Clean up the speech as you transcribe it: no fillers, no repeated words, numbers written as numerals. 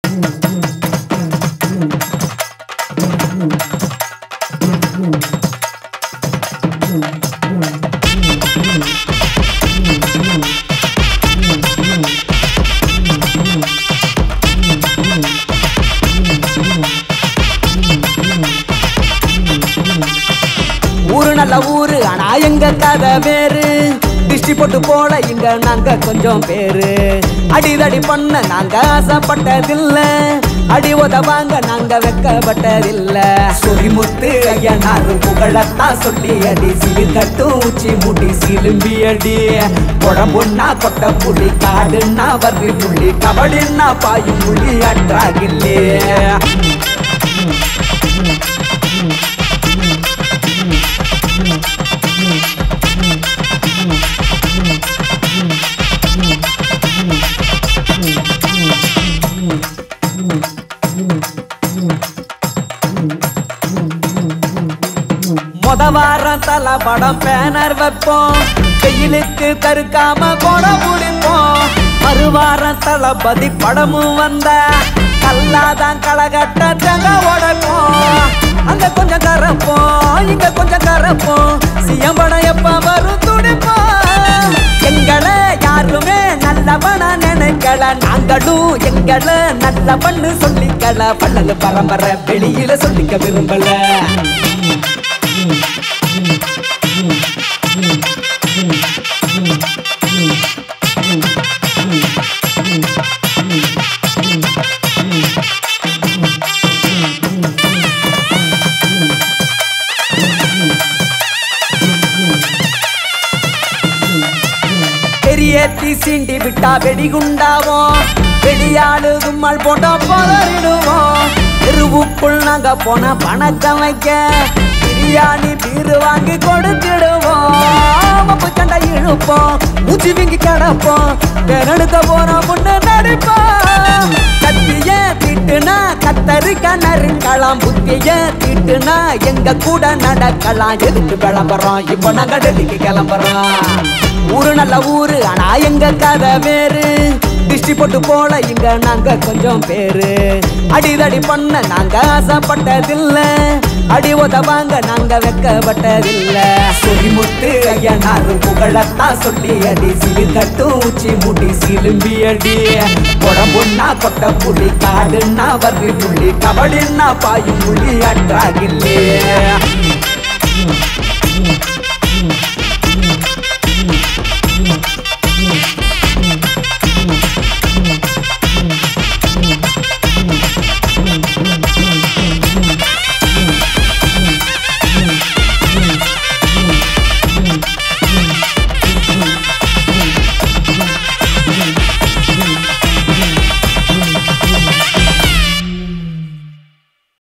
ஊரு நல்ல ஊரு ஆனா எங்க கதை வேறு திருஷ்டி போட்டு போல இங்க நாங்க கொஞ்சம் பேரு அடிதடி பண்ண நாங்க ஆசைப்பட்டதில்ல அடி உதவாங்க நாங்க வெக்கப்பட்டதில்ல சொரிமுத்து ஐயனாரு புகழத்தான் சொல்லி அடி சிறு கட்டு உச்சி முடி சிலும்பி அடி உடம்புன்னா கொட்ட புள்ளி காடுன்னா வர்றி புள்ளி கபடின்னா பாயும் புள்ளி அற்றாகில்லே முத வாரம் தல படம் பேனர் வைப்போம் வெயிலுக்கு தருக்காம கொடை முடிப்போம் மறுவாரம் தளபதி படமும் வந்த கல்லாதான் களகட்ட தங்க உடைப்போம் அங்க கொஞ்சம் கரப்போம் இங்க கொஞ்சம் கரப்போம் சிஎம் படம் எப்ப வரும் துடிப்போம் எங்களை யாருமே நல்லவனா நினைக்கல நாங்களும் எங்களை நல்ல பண்ணு சொல்லிக்கல பல்லு பரம்பரை வெளியில சொல்லிக்க விரும்பல பெரியேத்தி சீண்டி விட்டா வெடிகுண்டாவோம் வெடியாடு கும்மல் போட்டா பதறிடுவோம் தெருவுக்குள் நாங்க போன பணக்கம் வைக்க பிரியாணி பீரு வாங்கி கொடுத்துடுவோம் சண்டை இழுப்போம் மூச்சு வீங்கி கிடப்போம் பேரெடுக்க போன முன்னு நடிப்போம் கத்திய திட்டுனா கத்தரிக்க நறுக்கலாம் புத்திய திட்டுனா எங்க கூட நடக்கலாம் எதுக்கு விளம்பரம் இப்ப நாங்க டெல்லிக்கு கிளம்புறோம் ஊரு நல்ல ஊரு ஆனா எங்க கதை வேறு திருஷ்டி போட்டு போல இங்க நாங்க கொஞ்சம் பேரு அடிதடி பண்ண நாங்க ஆசைப்பட்டதில்ல அடி உதவாங்க நாங்க வெக்கப்பட்டதில்ல சொரிமுத்து ஐயனாரு புகழத்தான் சொல்லி அடி சிறு கட்டு உச்சி முடி சிலும்பி அடி உடம்புன்னா கொட்ட புள்ளி காடுன்னா வர்றி புள்ளி கபடின்னா பாயும் புள்ளி அற்றாகில்லே